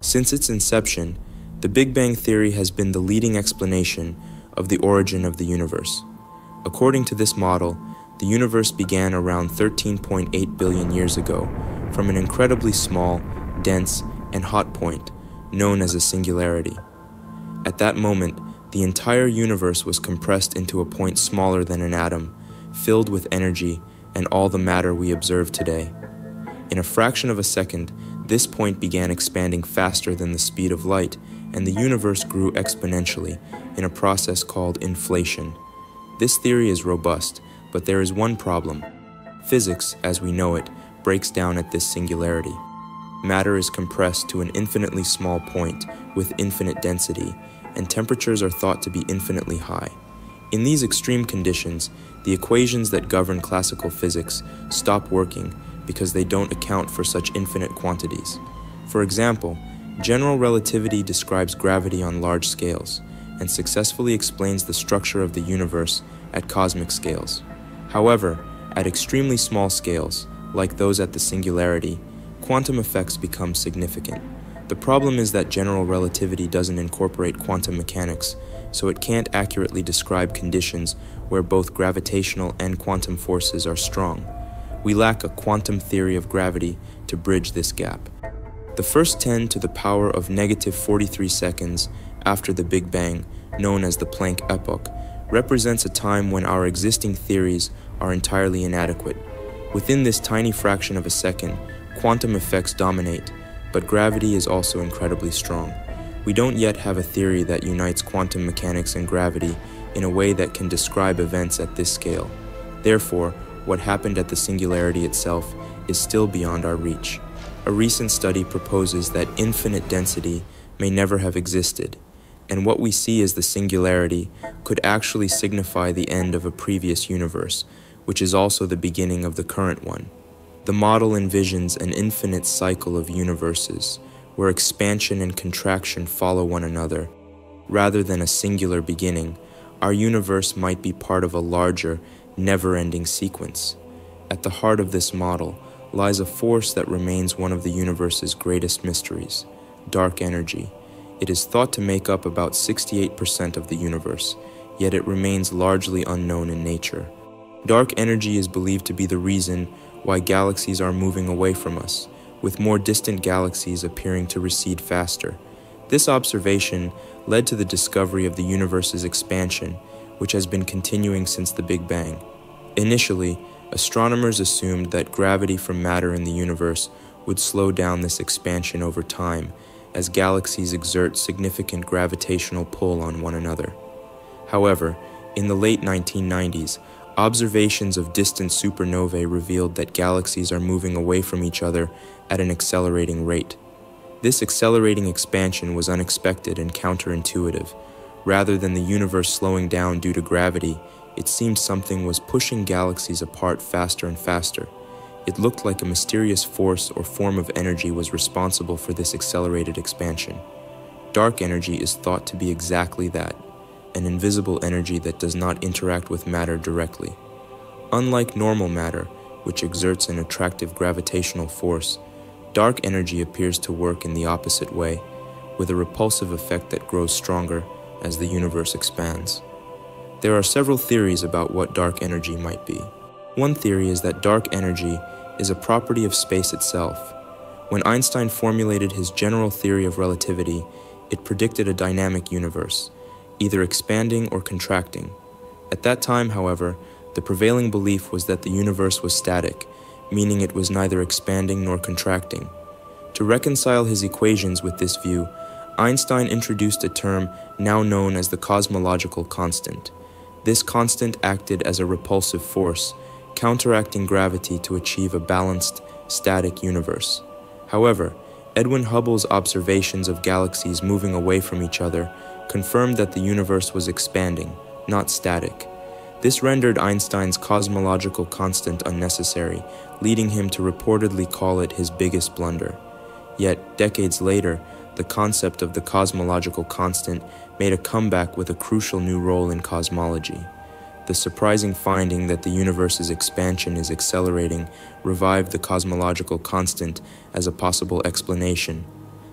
Since its inception, the Big Bang Theory has been the leading explanation of the origin of the universe. According to this model, the universe began around 13.8 billion years ago from an incredibly small, dense, and hot point known as a singularity. At that moment, the entire universe was compressed into a point smaller than an atom, filled with energy and all the matter we observe today. In a fraction of a second, this point began expanding faster than the speed of light, and the universe grew exponentially in a process called inflation. This theory is robust, but there is one problem. Physics, as we know it, breaks down at this singularity. Matter is compressed to an infinitely small point with infinite density, and temperatures are thought to be infinitely high. In these extreme conditions, the equations that govern classical physics stop working because they don't account for such infinite quantities. For example, general relativity describes gravity on large scales and successfully explains the structure of the universe at cosmic scales. However, at extremely small scales, like those at the singularity, quantum effects become significant. The problem is that general relativity doesn't incorporate quantum mechanics, so it can't accurately describe conditions where both gravitational and quantum forces are strong. We lack a quantum theory of gravity to bridge this gap. The first 10 to the power of negative 43 seconds after the Big Bang, known as the Planck epoch, represents a time when our existing theories are entirely inadequate. Within this tiny fraction of a second, quantum effects dominate, but gravity is also incredibly strong. We don't yet have a theory that unites quantum mechanics and gravity in a way that can describe events at this scale. Therefore, what happened at the singularity itself is still beyond our reach. A recent study proposes that infinite density may never have existed, and what we see as the singularity could actually signify the end of a previous universe, which is also the beginning of the current one. The model envisions an infinite cycle of universes, where expansion and contraction follow one another. Rather than a singular beginning, our universe might be part of a larger, never-ending sequence. At the heart of this model lies a force that remains one of the universe's greatest mysteries: dark energy. It is thought to make up about 68% of the universe, yet it remains largely unknown in nature. Dark energy is believed to be the reason why galaxies are moving away from us, with more distant galaxies appearing to recede faster. This observation led to the discovery of the universe's expansion, which has been continuing since the Big Bang. Initially, astronomers assumed that gravity from matter in the universe would slow down this expansion over time, as galaxies exert significant gravitational pull on one another. However, in the late 1990s, observations of distant supernovae revealed that galaxies are moving away from each other at an accelerating rate. This accelerating expansion was unexpected and counterintuitive. Rather than the universe slowing down due to gravity, it seemed something was pushing galaxies apart faster and faster. It looked like a mysterious force or form of energy was responsible for this accelerated expansion. Dark energy is thought to be exactly that, an invisible energy that does not interact with matter directly. Unlike normal matter, which exerts an attractive gravitational force, dark energy appears to work in the opposite way, with a repulsive effect that grows stronger as the universe expands. There are several theories about what dark energy might be. One theory is that dark energy is a property of space itself. When Einstein formulated his general theory of relativity, it predicted a dynamic universe, either expanding or contracting. At that time, however, the prevailing belief was that the universe was static, meaning it was neither expanding nor contracting. To reconcile his equations with this view, Einstein introduced a term now known as the cosmological constant. This constant acted as a repulsive force, counteracting gravity to achieve a balanced, static universe. However, Edwin Hubble's observations of galaxies moving away from each other confirmed that the universe was expanding, not static. This rendered Einstein's cosmological constant unnecessary, leading him to reportedly call it his biggest blunder. Yet, decades later, the concept of the cosmological constant made a comeback with a crucial new role in cosmology. The surprising finding that the universe's expansion is accelerating revived the cosmological constant as a possible explanation.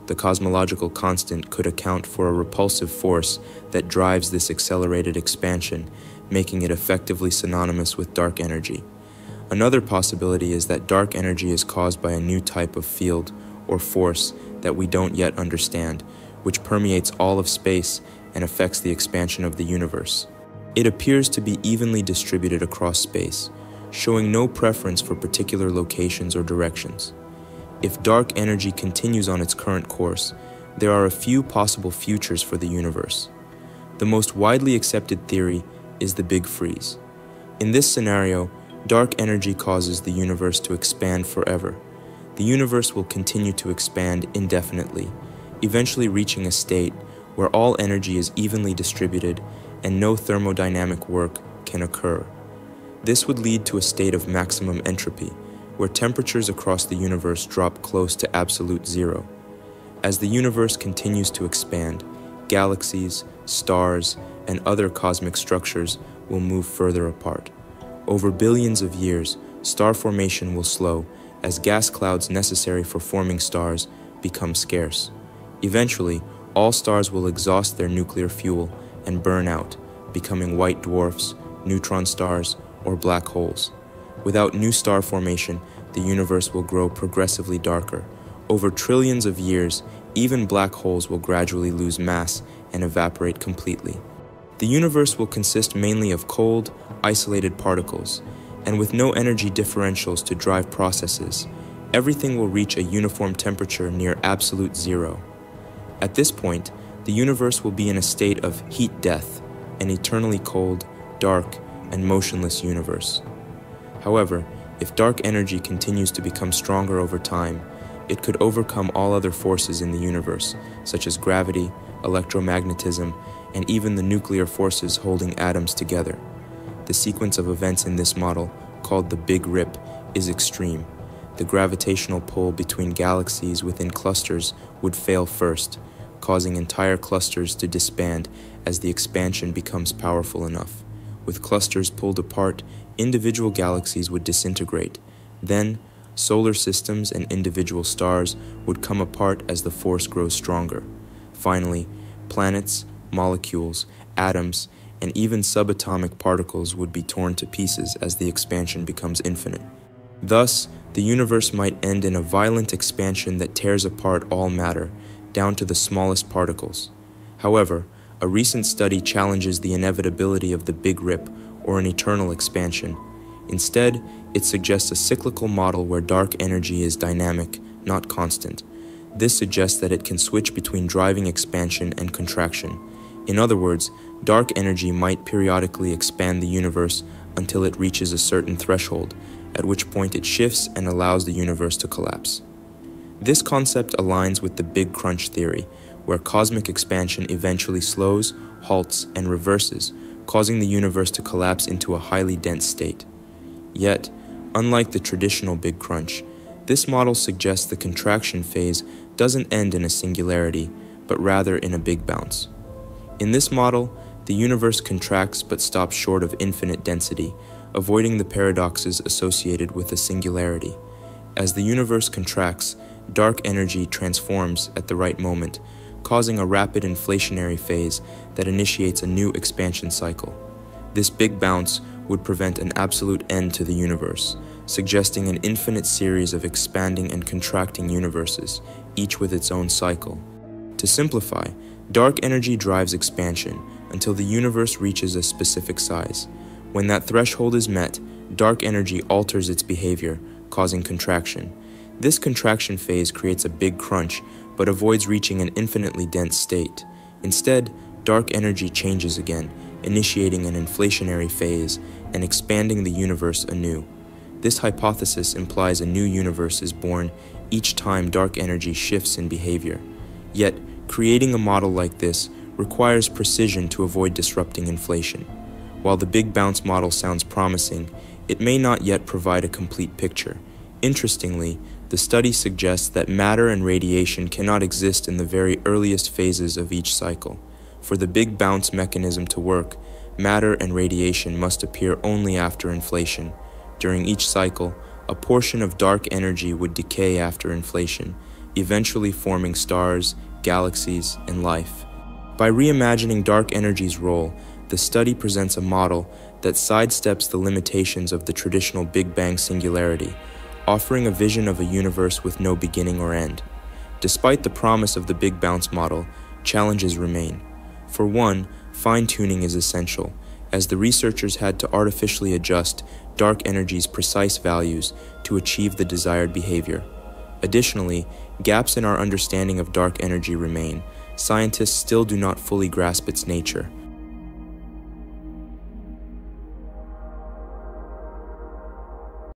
the cosmological constant could account for a repulsive force that drives this accelerated expansion, making it effectively synonymous with dark energy. Another possibility is that dark energy is caused by a new type of field or force that we don't yet understand, which permeates all of space and affects the expansion of the universe. It appears to be evenly distributed across space, showing no preference for particular locations or directions. If dark energy continues on its current course, there are a few possible futures for the universe. The most widely accepted theory is the Big Freeze. In this scenario, dark energy causes the universe to expand forever. The universe will continue to expand indefinitely, eventually reaching a state where all energy is evenly distributed and no thermodynamic work can occur. This would lead to a state of maximum entropy, where temperatures across the universe drop close to absolute zero. As the universe continues to expand, galaxies, stars, and other cosmic structures will move further apart. Over billions of years, star formation will slow as gas clouds necessary for forming stars become scarce. Eventually, all stars will exhaust their nuclear fuel and burn out, becoming white dwarfs, neutron stars, or black holes. Without new star formation, the universe will grow progressively darker. Over trillions of years, even black holes will gradually lose mass and evaporate completely. The universe will consist mainly of cold, isolated particles, and with no energy differentials to drive processes, everything will reach a uniform temperature near absolute zero. At this point, the universe will be in a state of heat death, an eternally cold, dark, and motionless universe. However, if dark energy continues to become stronger over time, it could overcome all other forces in the universe, such as gravity, electromagnetism, and even the nuclear forces holding atoms together. The sequence of events in this model, called the Big Rip, is extreme. The gravitational pull between galaxies within clusters would fail first, causing entire clusters to disband as the expansion becomes powerful enough. With clusters pulled apart, individual galaxies would disintegrate. Then, solar systems and individual stars would come apart as the force grows stronger. Finally, planets, molecules, atoms, and even subatomic particles would be torn to pieces as the expansion becomes infinite. Thus, the universe might end in a violent expansion that tears apart all matter, down to the smallest particles. However, a recent study challenges the inevitability of the Big Rip or an eternal expansion. Instead, it suggests a cyclical model where dark energy is dynamic, not constant. This suggests that it can switch between driving expansion and contraction. In other words, dark energy might periodically expand the universe until it reaches a certain threshold, at which point it shifts and allows the universe to collapse. This concept aligns with the Big Crunch theory, where cosmic expansion eventually slows, halts, and reverses, causing the universe to collapse into a highly dense state. Yet, unlike the traditional Big Crunch, this model suggests the contraction phase doesn't end in a singularity, but rather in a big bounce. In this model, the universe contracts but stops short of infinite density, avoiding the paradoxes associated with a singularity. As the universe contracts, dark energy transforms at the right moment, causing a rapid inflationary phase that initiates a new expansion cycle. This big bounce would prevent an absolute end to the universe, suggesting an infinite series of expanding and contracting universes, each with its own cycle. To simplify, dark energy drives expansion until the universe reaches a specific size. When that threshold is met, dark energy alters its behavior, causing contraction. This contraction phase creates a big crunch, but avoids reaching an infinitely dense state. Instead, dark energy changes again, initiating an inflationary phase and expanding the universe anew. This hypothesis implies a new universe is born each time dark energy shifts in behavior. Yet, creating a model like this requires precision to avoid disrupting inflation. While the Big Bounce model sounds promising, it may not yet provide a complete picture. Interestingly, the study suggests that matter and radiation cannot exist in the very earliest phases of each cycle. For the Big Bounce mechanism to work, matter and radiation must appear only after inflation. During each cycle, a portion of dark energy would decay after inflation, eventually forming stars, galaxies, and life. By reimagining dark energy's role, the study presents a model that sidesteps the limitations of the traditional Big Bang singularity, offering a vision of a universe with no beginning or end. Despite the promise of the Big Bounce model, challenges remain. For one, fine-tuning is essential, as the researchers had to artificially adjust dark energy's precise values to achieve the desired behavior. Additionally, gaps in our understanding of dark energy remain. Scientists still do not fully grasp its nature,